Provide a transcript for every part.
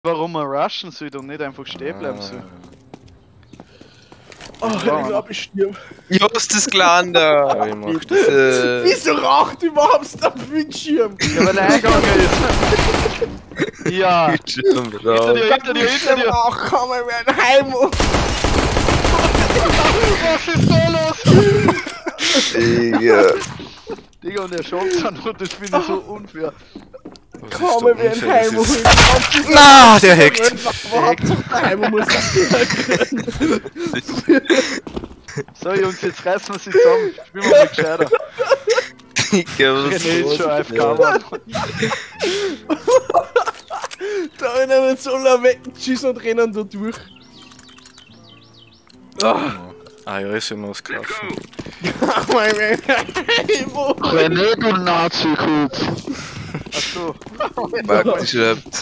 warum man rushen soll und nicht einfach stehen bleiben soll. Oh, ich glaube, ich stirb. Justus Glander! Ja, ich mach das. Wieso raucht überhaupt der Bildschirm? Ja, weil er eingegangen ist. Ja. Bildschirm Hinter raus. dir, hinter dir, hinter dir. Ach, komm, wir werden heim. Was ist da los? Digga. Digga, und der schaut dann und das finde ich so unfair. Komm, wir werden heim. Na, der hackt. Heim muss das können. So Jungs, jetzt reißen wir sie zusammen. Spielen wir mal gescheiter. Digga, was René ist schon AFK, ja. Mann. Da einer mit so einer wegschießen und rennen da durch. Ah ja, ist ja noch was kaufen. René, du Nazi-Kub. Achso. Marc schreibt.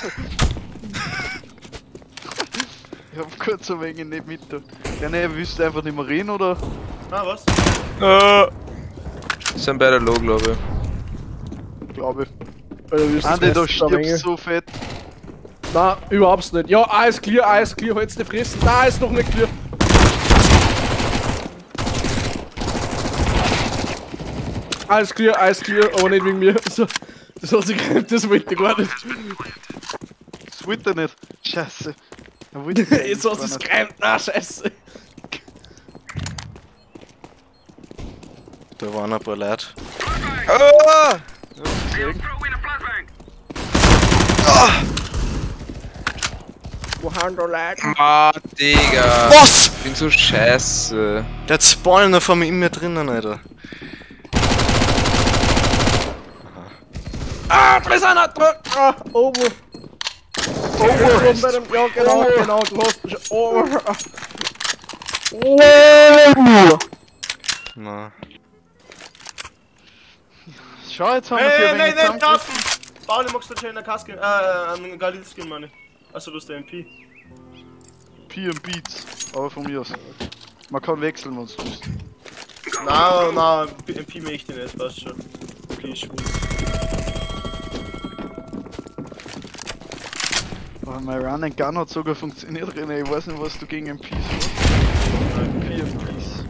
Ich hab kurz ein wenig nicht mit. René, willst du einfach nicht mehr reden, oder? Ah, was? Sind beide low, glaube Glaube ich. Andi, Andi, du stirbst so fett. Na, überhaupt nicht. Ja, alles clear, halt's die Fressen. Da ist noch nicht clear. Alles clear, aber nicht wegen mir. So, das hat sich gereimt, das wollte ich gar nicht. Das wollte er nicht. Scheiße. Jetzt hast du es gereimt, na scheiße. Da waren ein paar Leute. Oh! Wo haben da Leute? Ah, Digga. Was? Ich bin so scheiße. Der hat spawnen noch von mir in mir drinnen, Alter. Ah, da ist einer drin! Ah, oben! Oben bei dem, ja genau, du hast oben. Na. Schau, jetzt haben wir hier Nein, zusammen. Carsten! Pauli, magst du schon in der Kaske? Einen Galil-Skin, meine ich. Achso, du hast der MP. P und Beats. Aber von mir aus. Man kann wechseln, wenn es willst. Na, MP möchte ich nicht, passt schon. Okay, schwul. Aber mein Run and Gun hat sogar funktioniert, René. Ich weiß nicht, was du gegen MPs hast. P und Beats.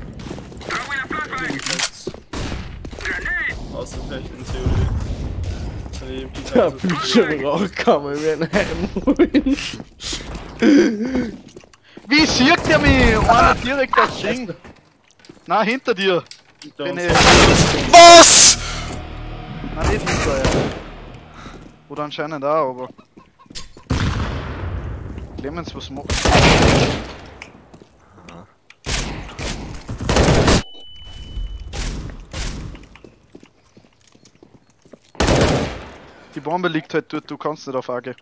Außer vielleicht in Theorie. Der Bildschirm rausgekommen, wir werden heimholen. Wie sieht der mich? Einer direkt aufs Ding. Na, hinter dir. René. Was? Na, nicht hinter, ja. Oder anscheinend auch, aber. Clemens, was macht? Die Bombe liegt halt dort, du kannst nicht auf AG.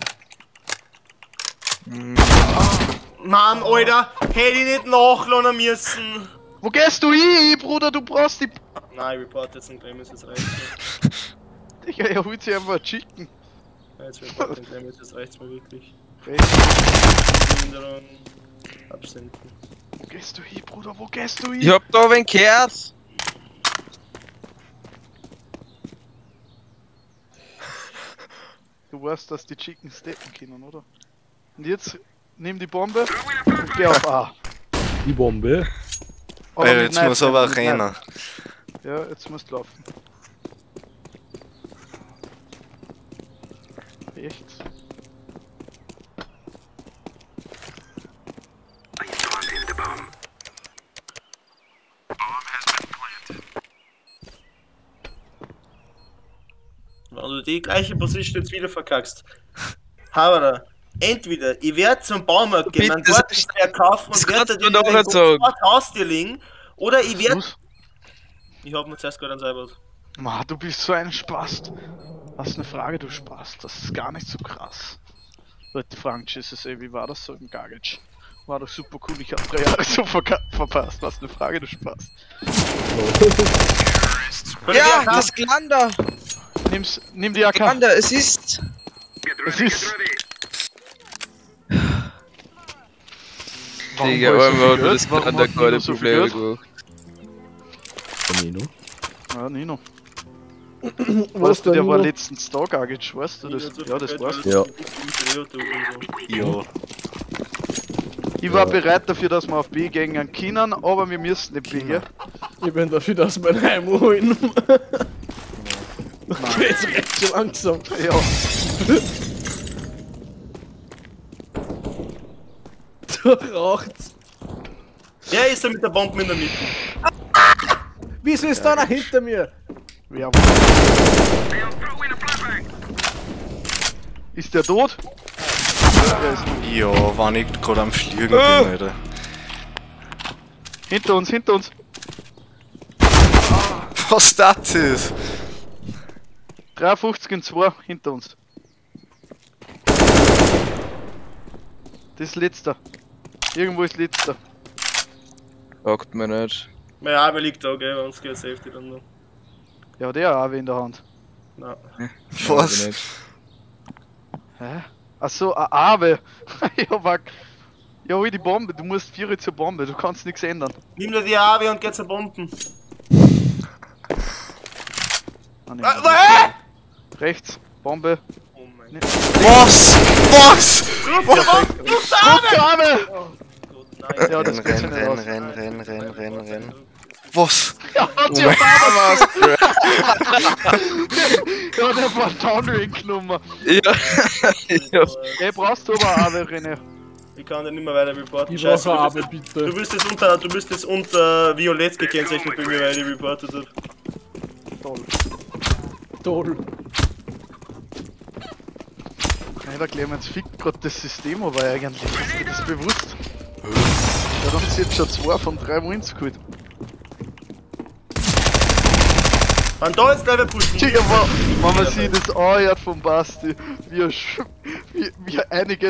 Mann, Alter, hätte ich nicht nachladen müssen. Wo gehst du hin, Bruder? Du brauchst die. Nein, ich report jetzt einen Clemens, jetzt reicht's mir. Digga, er holt sich einfach ein Chicken. Ja, jetzt report den Clemens, jetzt reicht's mir wirklich. Behinderung, Absenden. Wo gehst du hin, Bruder? Wo gehst du hin? Ich hab da wen gehört. Du weißt, dass die Chicken steppen können, oder? Und jetzt nimm die Bombe und geh auf A. Die Bombe? Aber Ey, mit jetzt Knife, muss aber mit rennen. Knife. Ja, jetzt musst du laufen. Echt? Wenn du die gleiche Position jetzt wieder verkackst. Haber, entweder ich werde zum Baumarkt gehen, dann dort ist der kaufen und werde dir den Haus dir legen, oder ich werde. Ich hab mir zuerst gerade einen selber. Ma, du bist so ein Spast. Was eine Frage, du Spast. Das ist gar nicht so krass. Leute fragen, Jesus, ey, wie war das so im Garbage? War doch super cool, ich hab 3 Jahre so verpasst. Was eine Frage, du Spast. Ja, das Glander. Nimm die AK. Glander, es ist. Es ist. Digga, einmal hat mir das Glander keine Probleme gemacht. Nino? Ja, Nino. Weißt du, der war Nino? letztens da, Gagic, weißt du das? Ja, das war's. Ja. Jo. Ich war bereit dafür, dass wir auf B gehen können, aber wir müssen nicht B, gell? Ich bin dafür, dass wir heim holen. Jetzt recht schon langsam. Ja. Da raucht's. Wer ist da mit der Bombe in der Mitte? Wieso ist da einer hinter mir? Wer ist der tot? Der ist tot. Ja, war nicht gerade am Fliegen bin, Alter. Hinter uns, hinter uns. Was das ist? 53 in 2, hinter uns. Das ist letzter. Irgendwo ist letzter. Sagt mir nicht. Mein Arme liegt da, gell, uns geht Safety dann noch. Ja, der Awe in der Hand. Nein. Was? Nicht. Hä? Achso, ein Awe. Ja, fuck. Ja, hol die Bombe, du musst 4 zur Bombe, du kannst nichts ändern. Nimm dir die AW und geh zur Bomben. Ah, nee, Was? rechts, Bombe. Oh mein Nee. Was? Was? Awe! Gott, nein. Ja, das geht Renn, ja nicht renn, raus. renn. Was? Ja, hat ja was! Ja, der war Downrank-Nummer. Ja. Ey, brauchst du aber Awe, René. Ich kann den nicht mehr weiter reporten. Ich Scheiße, brauche du aber bist, bitte. du bist jetzt unter Violett gekennzeichnet bei mir, weil ich reportet habe. Toll. Toll. Nein, da klären wir jetzt fickt grad das System, aber eigentlich ist mir das bewusst. Ja, dann sind jetzt schon 2 von 3 Wins geholt. Wenn da jetzt gleich der Push Digga, wenn man sieht das anhört vom Basti, wie er einige.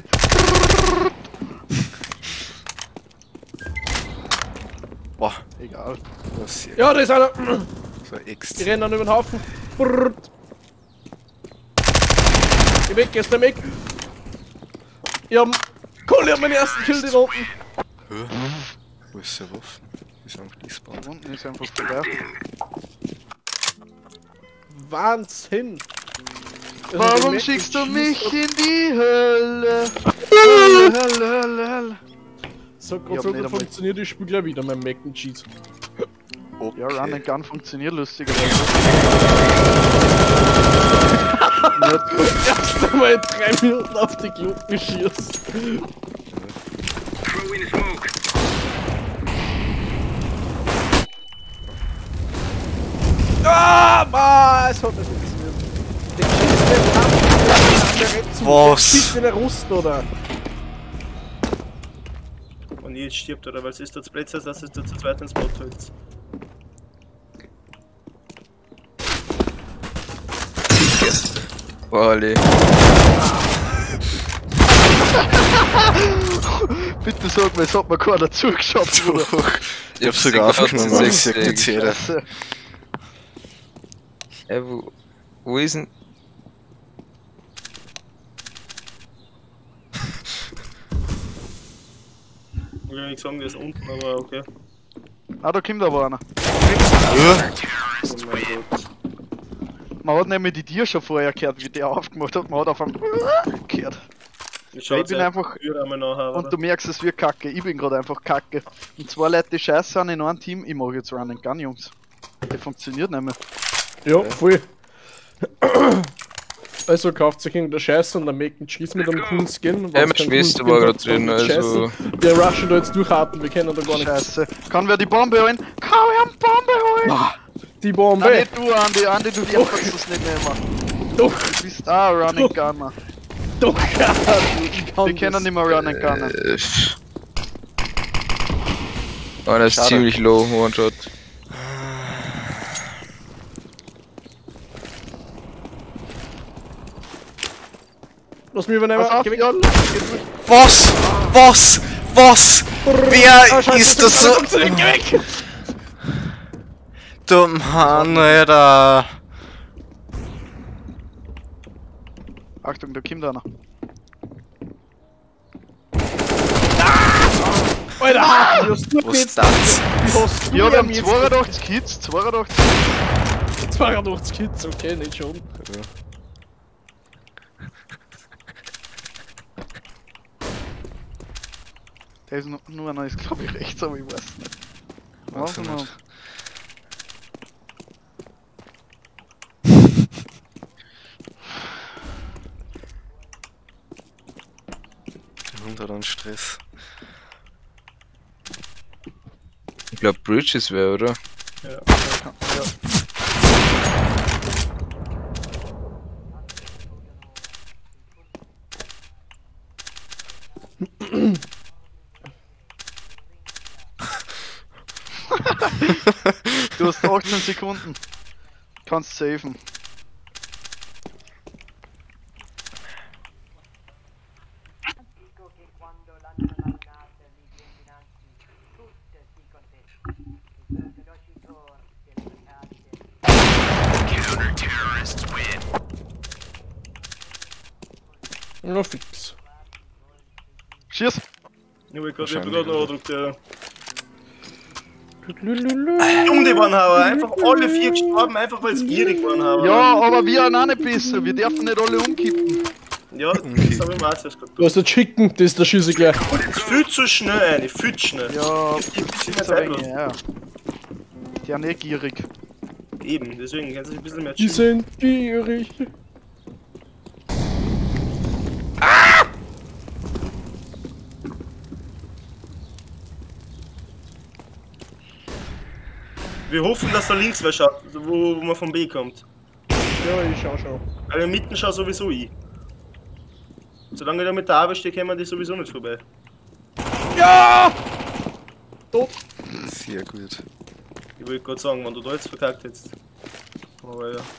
Boah, Egal. was hier? Ja, da ist einer. So X. Die rennen dann über den Haufen. Brrrt. Geh weg, gehst du weg. Ja, cool, ich hab meinen ersten Kill da unten. Wo ist der Waffen? Ist einfach despawned. Da unten ist einfach vorbei. Wahnsinn. Also Warum der schickst du Mac mich schießt in die Hölle? Hölle. So, Ich hab so nicht gut einmal- funktioniert das Spiel gleich wieder, mein Mac and Cheese. Okay. Ja, Run and Gun funktioniert lustigerweise. Erst einmal in 3 Minuten auf die Glocken schießt. Ah, es hat nicht funktioniert. Der schießt den ab, der rennt zu. Was? Der schießt in der Rust, oder? Und jetzt stirbt, oder? Weil es ist dort Plätze, dass es dort zu zweit ins Spot hält. Wally. Bitte sag mir, es hat mir keiner zugeschaut, Bruder. Ich hab's sogar aufgenommen, weil ich sag jetzt jeder. Scheiße. Wo ist denn? Ich will nicht sagen, der ist unten, aber okay. Ah, da kommt aber einer. Oh mein Gott. Man hat nämlich die Tier schon vorher gehört, wie der aufgemacht hat. Man hat auf einmal gehört. Ich Ich bin einfach- einmal nachher, Und du merkst, es wird kacke. Ich bin gerade einfach kacke. Und 2 Leute, die scheiße sind in einem Team. Ich mag jetzt Run and Gun, Jungs. Der funktioniert nicht mehr. Ja, voll. Also kauft sich irgendeine Scheiße und dann Mac and Cheese mit einem coolen Skin. Ja, meine Schwester war gerade drin, also. Wir rushen da jetzt durchhaten, wir kennen da gar nichts. Scheiße. Kann wer die Bombe holen? Kann wer eine Bombe holen? Die Nein, Bombe! nicht du, Andi. Andi, du kannst das nicht nehmen. Doch, Du bist auch ein Run and Gunner. doch, ja! Wir können nicht mehr Run and Gunner. Einer ist Schade. ziemlich low, One-Shot. Lass mich übernehmen. Pass auf, Geh weg. ja, Was? Was? Was? Wer Ah, Scheiße, ist das so? Geh weg! Du Mann, Alter. Achtung, da kommt einer. Alter, du hast nur Was ist das? Du hast Ja, nur wir haben jetzt 82 Kids, 82. 82 Hits, okay, nicht schon. Ja. Der ist nur einer, ist glaube ich rechts, aber ich weiß nicht. Weiß ich Warte mal. nicht. Der Hund hat einen Stress. Ich glaube Bridges wäre, oder? Ja. Du hast 18 Sekunden. Kannst safen. Ja, fix. Schieß! Ich hab gerade noch angedrückt, ja. Lululu. Dumm, die waren aber einfach alle 4 gestorben, einfach weil sie gierig waren. Aber. Ja, aber wir haben auch nicht besser. Wir dürfen nicht alle umkippen. Ja, das habe ich mir auch zuerst Du hast den Chicken, das ist der Schüsse gleich. Und jetzt viel zu schnell eine, viel zu schnell. Ja, Die sind viel mehr zu wenig, zeitlos. ja. Die sind nicht gierig. Eben, deswegen kannst du dich ein bisschen mehr Die chillen. sind gierig. Wir hoffen, dass da links wer schaut, wo man vom B kommt. Ja, ich schau schon. Weil in Mitten schau sowieso ich. Solange der mit der Arbeit steht, kommen wir die sowieso nicht vorbei. Ja! Tot. Sehr gut. Ich wollte gerade sagen, wenn du da jetzt verkackt hättest. Aber ja.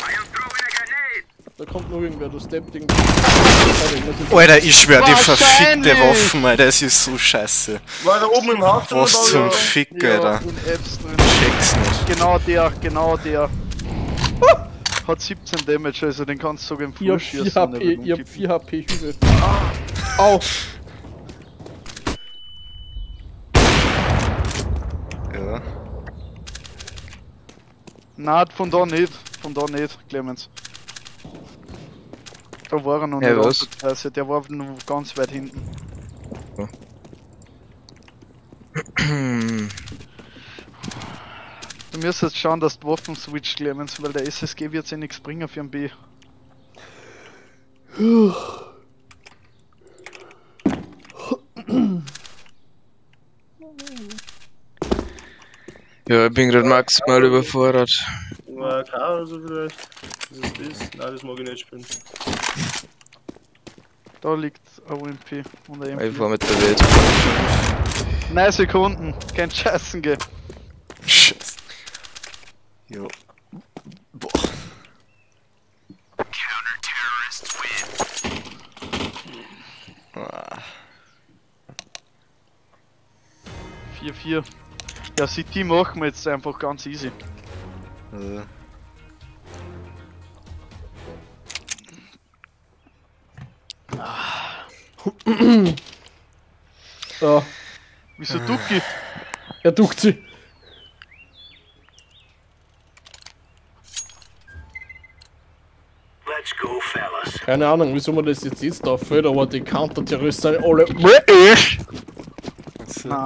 Da kommt noch irgendwer, du steppt irgendwie. Alter, ich schwör, die verfickte Wahrscheinlich. Waffen, Alter, das ist so scheiße. War da oben im Haus Was oder zum da? Fick, Ja, Alter. in Apps drin. Check's nicht. Genau der. Hat 17 Damage, also den kannst du sogar im Ich hab Fuß 4 schießen. HP, ich hab 4 HP Hügel. Au! Ja. Nein, von da nicht, Clemens. Da war er noch Ja, nicht was? ansatzweise, der war noch ganz weit hinten. Du musst jetzt schauen, dass du Waffen switcht, Clemens, weil der SSG wird sich nichts bringen für ein B. Ja, ich bin gerade maximal überfordert. War K oder so vielleicht? Was ist das? Nein, das mag ich nicht spielen. Da liegt ein UMP und ein Ich fahr MP. mit der Welt. 9 Sekunden, kein Scheißen gehen. Scheiße. Jo. Boah. Ah. 4-4. Ja, CT machen wir jetzt einfach ganz easy. Ja, Wieso Ducky? er duckt sie. Keine Ahnung, wieso man das jetzt da fällt, aber die Counter-Terroristen sind alle. Nein.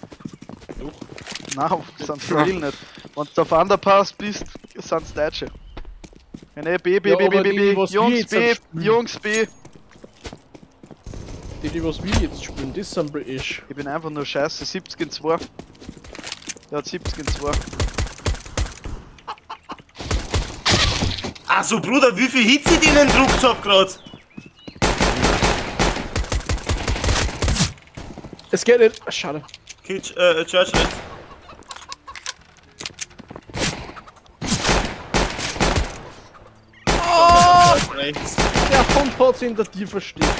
Nein, sind real nicht. Wenn du auf Underpass bist, sind's Deutsche. Ja, ne, B, Ja, aber die, was wir Jungs jetzt B, spielen. Jungs B. Die was wir jetzt spielen, das sind British. Ich bin einfach nur scheiße, 70 in 2. Der hat 70 in 2. Also Bruder, wie viel Hits ich denen gedruckt hab grad? Es geht nicht. Ah, schade. Church rechts. Rechts. Der Hund hat sich in der Tiefe versteckt.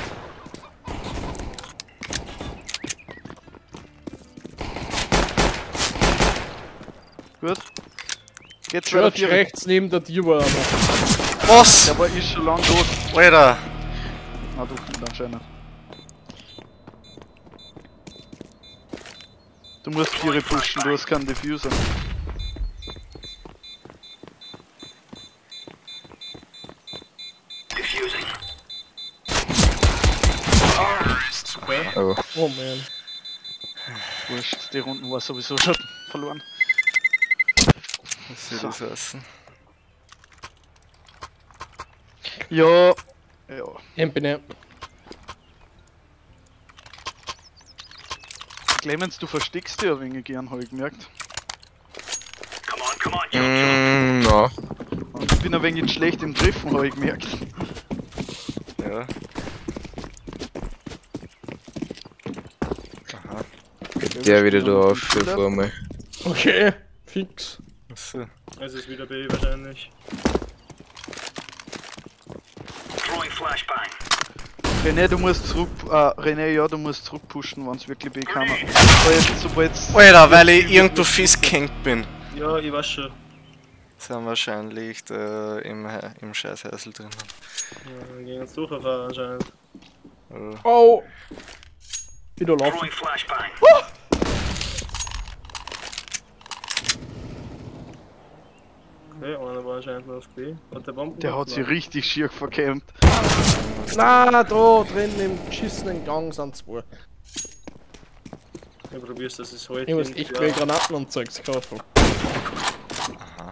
Gut. Geht's weiter Church rechts neben der Tür war einer. Was? Der war ist schon lang tot. Alter. Na, du nicht anscheinend. Du musst Tiere pushen, du hast keinen Diffuser. Okay. Oh. Oh man. Wurscht, die Runden war sowieso schon verloren. Was soll So. das heißen? Ja. Ja. Empine. Clemens, du versteckst dich ein wenig gern, habe ich gemerkt. Na. Und ich bin ein wenig schlecht im Treffen, habe ich gemerkt. Ja. Aha. Der wieder da auf für vor mir. Okay, fix. Achso. Es ist wieder B wahrscheinlich. René, du musst zurück, René, ja, du musst zurückpushen, wenn es wirklich bekommen. Sobald Alter, weil ich irgendwo festgehängt bin. Ja, ich weiß schon. Sind wahrscheinlich da im Scheißhäusl drinnen. Ja, wir gehen jetzt durch auf anscheinend. Oh! Wieder laufen. Okay, einer war anscheinend noch auf B. Hat der Bomben der hat sich richtig schier verkämmt. Na, da drin im geschissenen Gang sind zwei. Ich probier's, dass es heute. Ich muss echt gleich Granaten und Zeugs kaufen. Aha.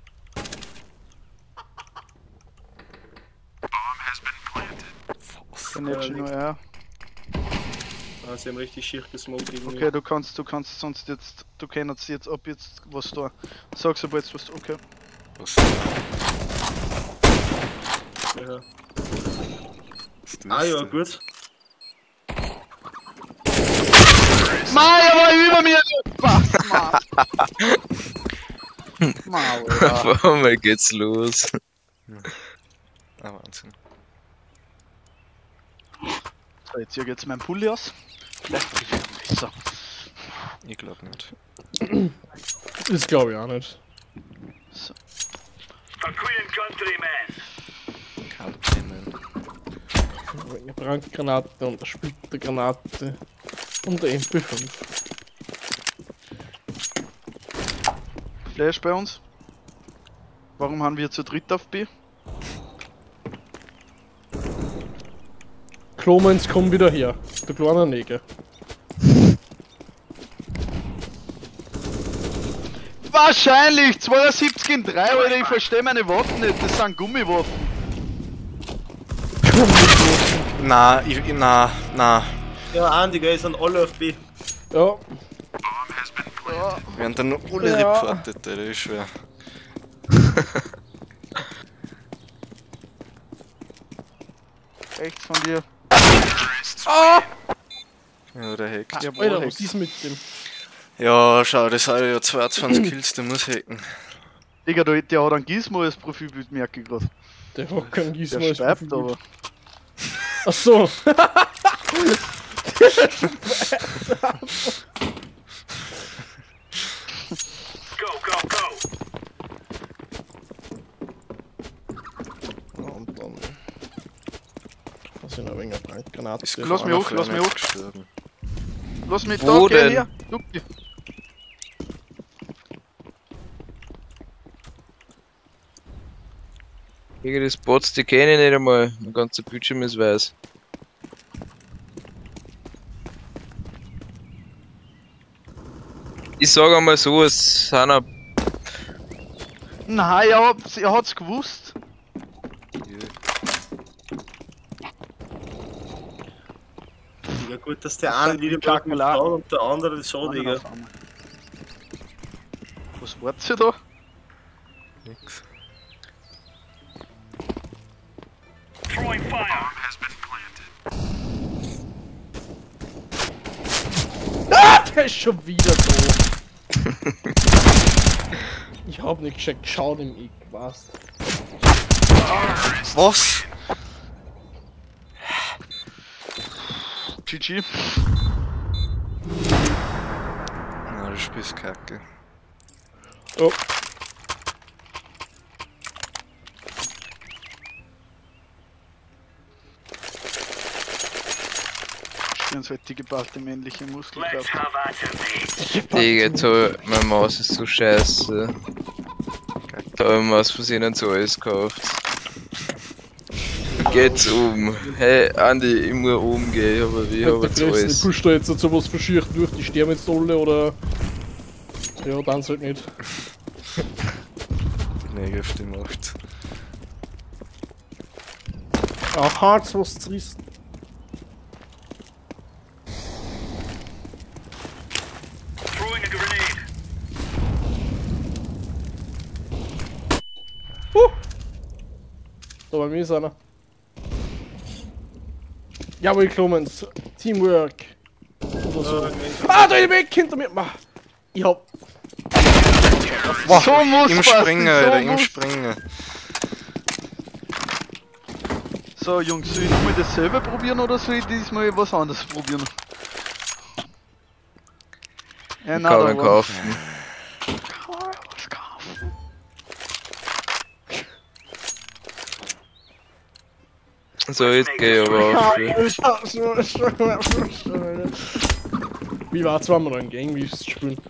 Kann jetzt schon nur er. Ah, sie haben richtig schier gesmoked irgendwie. Okay, du kannst sonst jetzt, du kennst jetzt ab jetzt was da. Sag sobald du was, okay. Was? Ja. Was tust Ah ja, du? gut. Mann, er war über mir! Was, Mann? Mann, Alter. Auf einmal geht's los. Ah, Wahnsinn. So, jetzt hier geht's mein Pulli aus. Vielleicht bin ich besser. Ich glaub nicht. Das glaube ich auch nicht. So. Kann kennen. Eine Brandgranate und eine Splittergranate und eine MP5. Flash bei uns. Warum haben wir zu dritt auf B? Clemens, komm wieder her. Du kleiner Neger. Wahrscheinlich! 72 in 3, Alter, ich verstehe meine Waffen nicht, das sind Gummiwaffen. Na. Ja, Andi, gell, sind alle auf B. Ja, Wir haben dann noch alle Ja. reportet, Alter, ich schwör. Rechts von dir. Ja, der hackt. Jawohl, Alter, Rex. was ist mit dem? Ja, schau, das hat ja 22 Kills, der muss hacken. Digga, der hat einen Gizmo als Profilbild, merke ich grad. Der hat kein Gizmo Der als schreibt Profilbild. aber. Ach so. Und dann. Was in ein wenig Brandgranate. Ist Lass mich keiner hoch, lass von mich einer hoch. gestorben. Lass mich Wo da, geh denn? her. Look dir. Digga, die Spots, die kenne ich nicht einmal. Mein ganzer Bildschirm ist weiß. Ich sag einmal so, es sind ein Nein, er hat's gewusst. Ja, gut, dass der eine die Blocken Kakerlaken. hat und der andere das schon, Digga. Auf einmal. Was wartet sie da? Nix. Ah, der ist schon wieder da. Ich hab nicht gescheckt, schau dem Eck, was? Was? GG. Na, du spielst Kacke. Oh. Spielen halt die geballte männliche Muskelkraft. Digga, jetzt hab ich, meine Maus ist so scheiße. Da hab ich mir aus Versehen so alles gekauft. geht's um. Hey, Andi, ich muss umgehen, aber wie habe jetzt alles? Pusht da jetzt so was verschürt durch, die sterben jetzt alle oder. Ja, dann halt nicht. Negativ gemacht. Auch hart was zerrissen. Da bei mir ist einer. Jawohl, Clemens. Teamwork. Oder so. Ah, da ist weg hinter mir. Ich hab. Wow, So muss im was, Springen, so Alter, im muss- Springen. So, Jungs, soll ich nochmal dasselbe probieren oder soll ich diesmal was anderes probieren? Ja, Kann man was kaufen. kaufen. So, jetzt geh ich aber auf. Wie war zwar mal ein Gang, wie es spielen?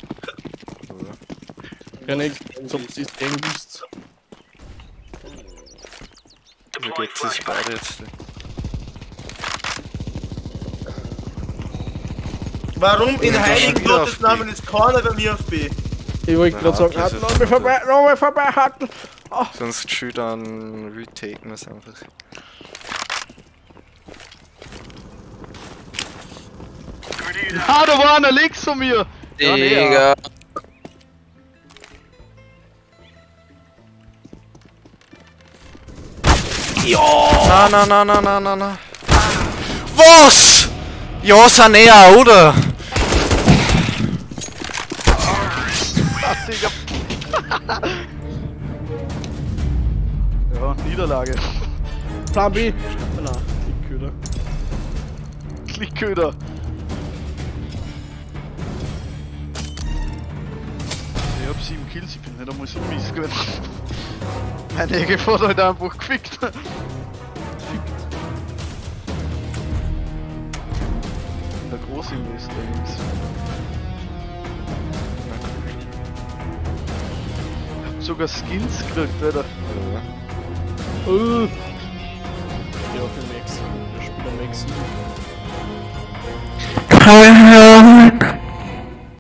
Ja, nicht, so ob es ist Gang ist. Wie geht das beide jetzt? Warum in Ja, heiligen schon wieder Gottes auf B. Namen ist keiner bei mir auf B? Ich wollte gerade sagen, das halt ist noch mal vorbei, noch mal vorbei, halt! Sonst schön dann retaken wir es einfach. Ah, da war einer links von mir! Ja, nee, ja. Digga. Na. Was? Ja, sind eher, oder? Ah, Digga. Ja, Niederlage. Plan B! Na, Klickköder. Klickköder. Ich hab 7 Kills, ich bin nicht einmal so mies gewesen. Mein EGV hat halt einfach gefickt. Der Großinvestor, Jungs. Hab sogar Skins gekriegt, Alter. Ja.